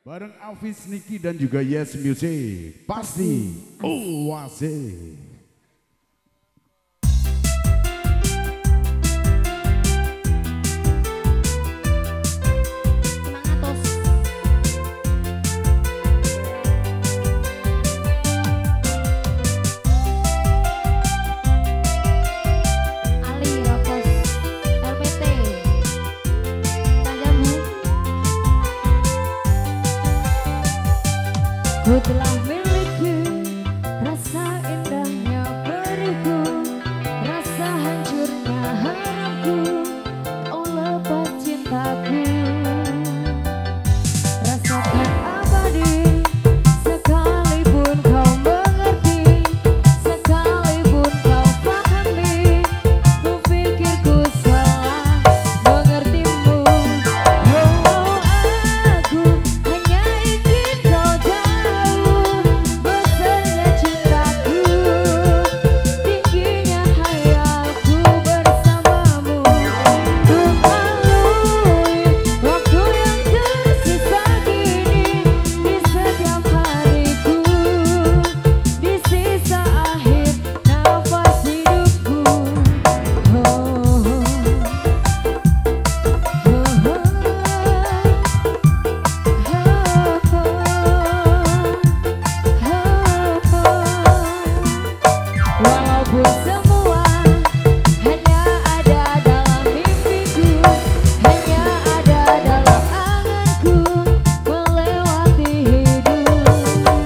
Bareng Alvis, Niki dan juga Yes Music. Pasti Oase. Ku telah miliki rasa indahnya beriku, rasa hancurnya harapku, oh lepas cintaku. Rasakan abadi, sekalipun kau mengerti, sekalipun kau pahami, ku pikir ku salah mengertimu. Oh, aku hanya ingin kau tahu besarnya cintaku, tingginya hayalku bersamamu. Untuk melalui waktu yang tersisa kini, di setiap hariku, di sisa akhir nafas hidupku. Walaupun semua hanya ada dalam mimpiku, hanya ada dalam anganku, melewati hidup.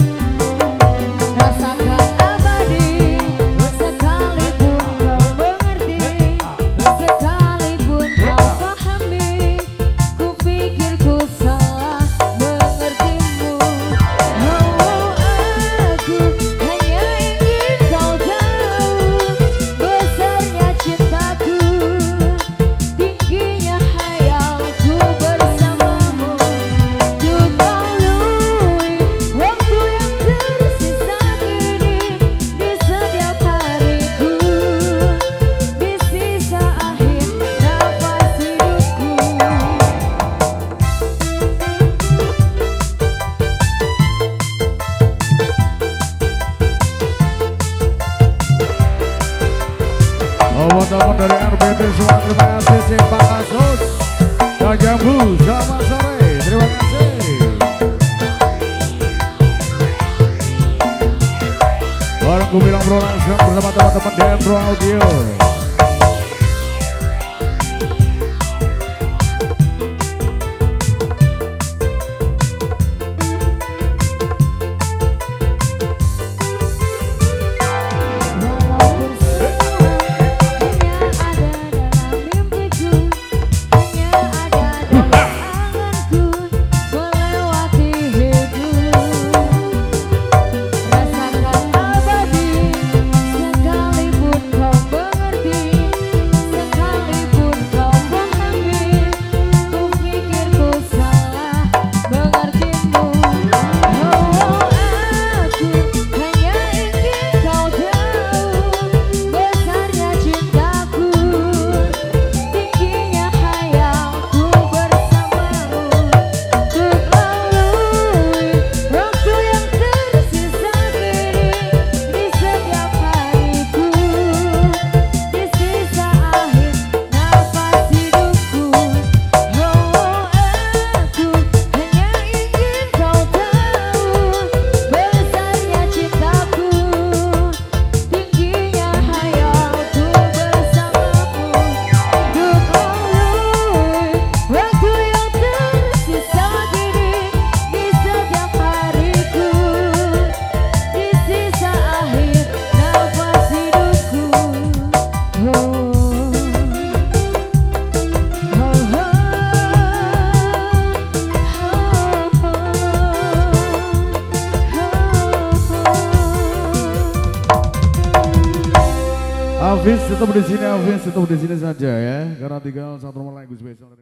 Rasakan abadi, sekalipun kau mengerti, sekalipun kau pahami, ku pikir ku salah mengertimu. Oh, aku hanya ingin kau tahu besarnya cintaku, tingginya hayalku bersamamu. Untuk melalui waktu yang tersisa kini, di setiap hariku, di sisa akhir nafas hidupku. Teman-teman dari RBT semua terima kasih. Pak Kasus dan Jambu, selamat sore, terima kasih. Bareng Gumilang Production bersama teman-teman Dendro Audio. Walaupun semua hanya ada dalam mimpiku, hanya ada dalam anganku, melewati hidup. Rasakan abadi, sekalipun kau mengerti, sekalipun kau pahami, ku pikir ku salah mengertimu. Oh, aku hanya ingin kau tahu besarnya cintaku, tingginya hayalku bersamamu. Untuk melalui waktu yang tersisa kini, di setiap hariku, di sisa akhir nafas hidupku. Oh, aku hanya ingin kau tahu besarnya cintaku, tingginya hayalku bersamamu. Untuk melalui waktu yang tersisa kini, di setiap hariku, di sisa akhir nafas hidupku. Alvis tetap di sini, Alvis tetap di sini saja ya, karena tinggal satu nomor lagu spesial.